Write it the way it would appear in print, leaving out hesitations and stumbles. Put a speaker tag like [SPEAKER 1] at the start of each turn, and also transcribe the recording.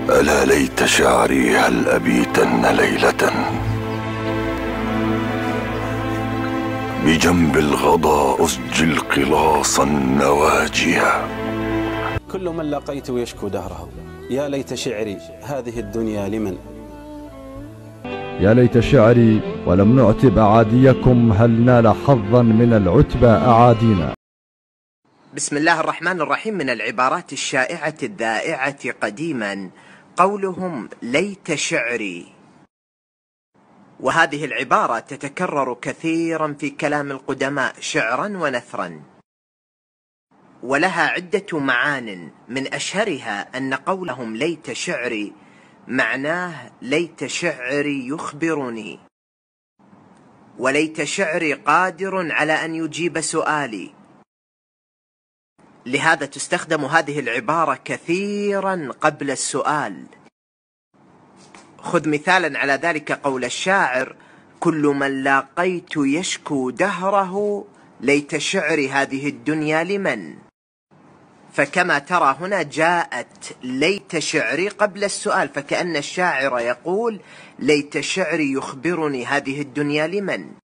[SPEAKER 1] ألا ليت شعري هل أبيتن ليلة بجنب الغضا أسجل قلاصا نواجيا.
[SPEAKER 2] كل من لقيت يشكو دهره، يا ليت شعري هذه الدنيا لمن.
[SPEAKER 3] يا ليت شعري ولم نعتب أعاديكم، هل نال حظا من العتبى أعادينا.
[SPEAKER 4] بسم الله الرحمن الرحيم. من العبارات الشائعة الذائعة قديما قولهم ليت شعري، وهذه العبارة تتكرر كثيرا في كلام القدماء شعرا ونثرا، ولها عدة معان. من أشهرها أن قولهم ليت شعري معناه ليت شعري يخبرني، وليت شعري قادر على أن يجيب سؤالي. لهذا تستخدم هذه العبارة كثيرا قبل السؤال. خذ مثالا على ذلك قول الشاعر: كل من لاقيت يشكو دهره، ليت شعري هذه الدنيا لمن. فكما ترى هنا جاءت ليت شعري قبل السؤال، فكأن الشاعر يقول ليت شعري يخبرني هذه الدنيا لمن.